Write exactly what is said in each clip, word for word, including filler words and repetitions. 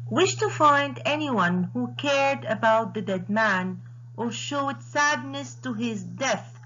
wished to find anyone who cared about the dead man or showed sadness to his death.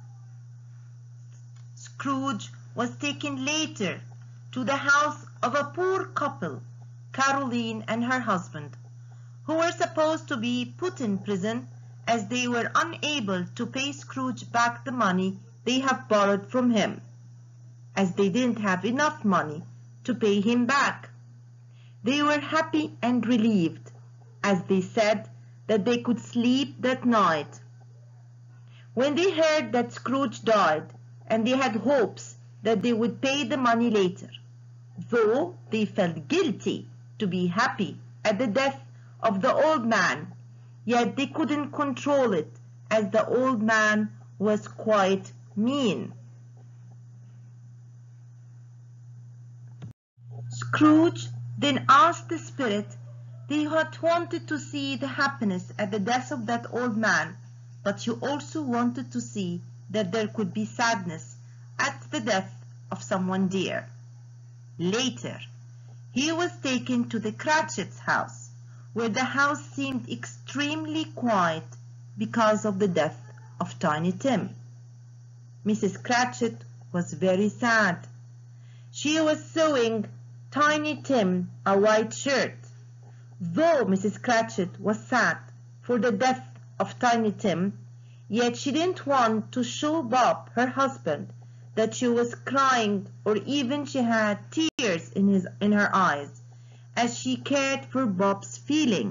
Scrooge was taken later to the house of a poor couple, Caroline and her husband, who were supposed to be put in prison as they were unable to pay Scrooge back the money they had borrowed from him, as they didn't have enough money to pay him back. They were happy and relieved, as they said that they could sleep that night. When they heard that Scrooge died, and they had hopes that they would pay the money later, though they felt guilty to be happy at the death of the old man, yet they couldn't control it, as the old man was quite mean. Scrooge then asked the spirit that he had wanted to see the happiness at the death of that old man, but he also wanted to see that there could be sadness at the death of someone dear. Later, he was taken to the Cratchit's house, where the house seemed extremely quiet because of the death of Tiny Tim. Missus Cratchit was very sad. She was sewing Tiny Tim a white shirt. Though Missus Cratchit was sad for the death of Tiny Tim, yet she didn't want to show Bob, her husband, that she was crying, or even she had tears in his in her eyes, as she cared for Bob's feeling.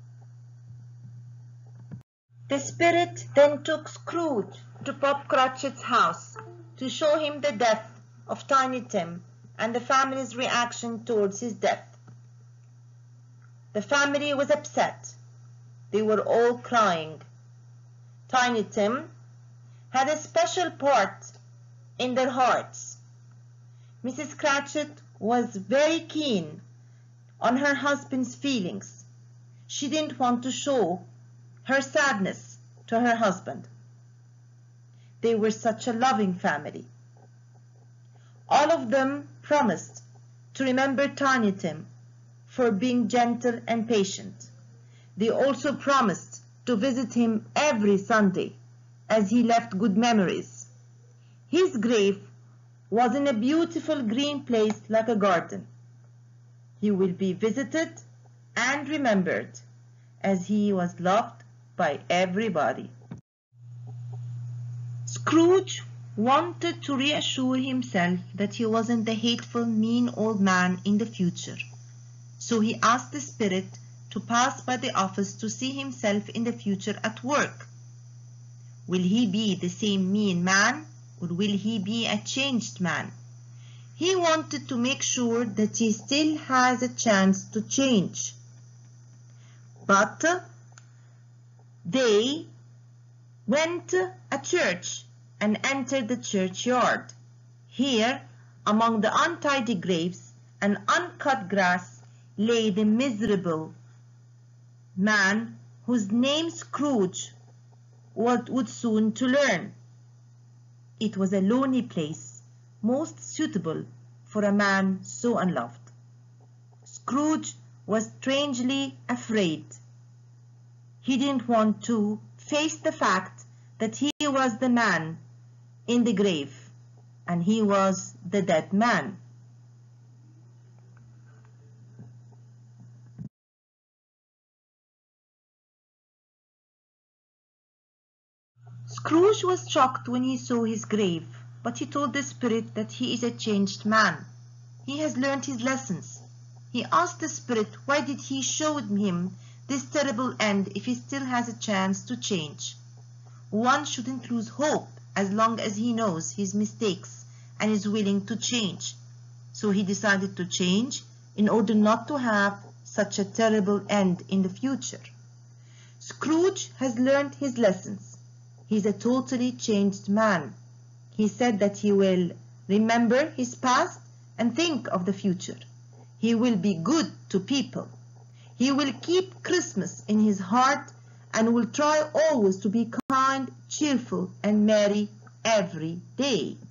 The spirit then took Scrooge to Bob Cratchit's house to show him the death of Tiny Tim and the family's reaction towards his death. The family was upset. They were all crying. Tiny Tim had a special part in their hearts. Missus Cratchit was very keen on her husband's feelings. She didn't want to show her sadness to her husband. They were such a loving family. All of them promised to remember Tiny Tim for being gentle and patient. They also promised to visit him every Sunday, as he left good memories. His grave was in a beautiful green place like a garden. He will be visited and remembered, as he was loved by everybody. Scrooge wanted to reassure himself that he wasn't the hateful, mean old man in the future. So he asked the spirit to pass by the office to see himself in the future at work. Will he be the same mean man, or will he be a changed man? He wanted to make sure that he still has a chance to change. But they went to a church and entered the churchyard. Here, among the untidy graves and uncut grass, lay the miserable man whose name Scrooge would soon to learn. It was a lonely place, most suitable for a man so unloved. Scrooge was strangely afraid. He didn't want to face the fact that he was the man in the grave, and he was the dead man. Scrooge was shocked when he saw his grave, but he told the spirit that he is a changed man. He has learned his lessons. He asked the spirit why did he show him this terrible end if he still has a chance to change. One shouldn't lose hope as long as he knows his mistakes and is willing to change. So he decided to change in order not to have such a terrible end in the future. Scrooge has learned his lessons. He's a totally changed man. He said that he will remember his past and think of the future. He will be good to people. He will keep Christmas in his heart and will try always to be kind, cheerful, and merry every day.